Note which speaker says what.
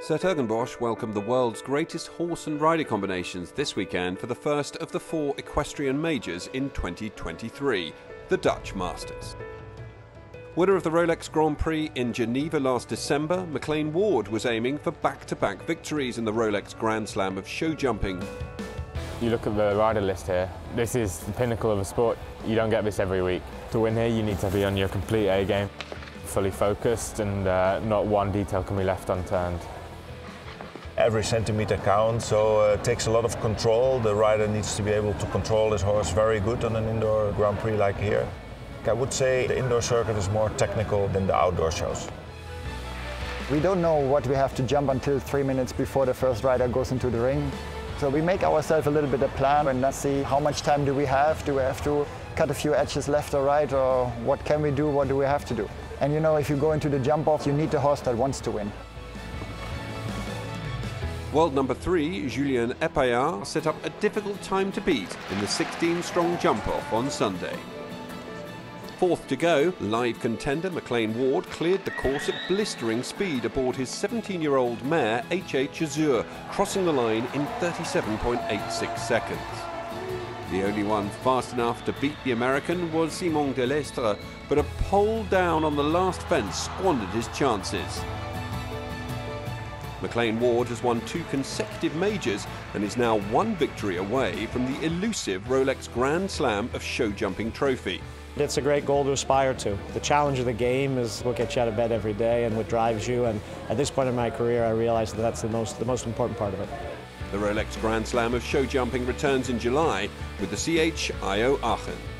Speaker 1: Bosch welcomed the world's greatest horse and rider combinations this weekend for the first of the 4 equestrian majors in 2023, the Dutch Masters. Winner of the Rolex Grand Prix in Geneva last December, McLean Ward was aiming for back-to-back victories in the Rolex Grand Slam of show jumping.
Speaker 2: You look at the rider list here, this is the pinnacle of a sport. You don't get this every week. To win here, you need to be on your complete A game, fully focused, and not one detail can be left unturned.
Speaker 3: Every centimeter counts, so it takes a lot of control. The rider needs to be able to control his horse very good on an indoor Grand Prix like here. I would say the indoor circuit is more technical than the outdoor shows.
Speaker 4: We don't know what we have to jump until 3 minutes before the first rider goes into the ring. So we make ourselves a little bit of a plan and see how much time do we have. Do we have to cut a few edges left or right, or what can we do, what do we have to do? And you know, if you go into the jump off, you need the horse that wants to win.
Speaker 1: World number 3, Julien Epaillard, set up a difficult time to beat in the 16-strong jump-off on Sunday. Fourth to go, live contender McLean Ward cleared the course at blistering speed aboard his 17-year-old mare H.H. Azure, crossing the line in 37.86 seconds. The only one fast enough to beat the American was Simon Delestre, but a pole down on the last fence squandered his chances. McLean Ward has won 2 consecutive majors and is now 1 victory away from the elusive Rolex Grand Slam of show jumping trophy.
Speaker 5: It's a great goal to aspire to. The challenge of the game is what gets you out of bed every day and what drives you, and at this point in my career I realize that that's the most important part of it.
Speaker 1: The Rolex Grand Slam of show jumping returns in July with the CHIO Aachen.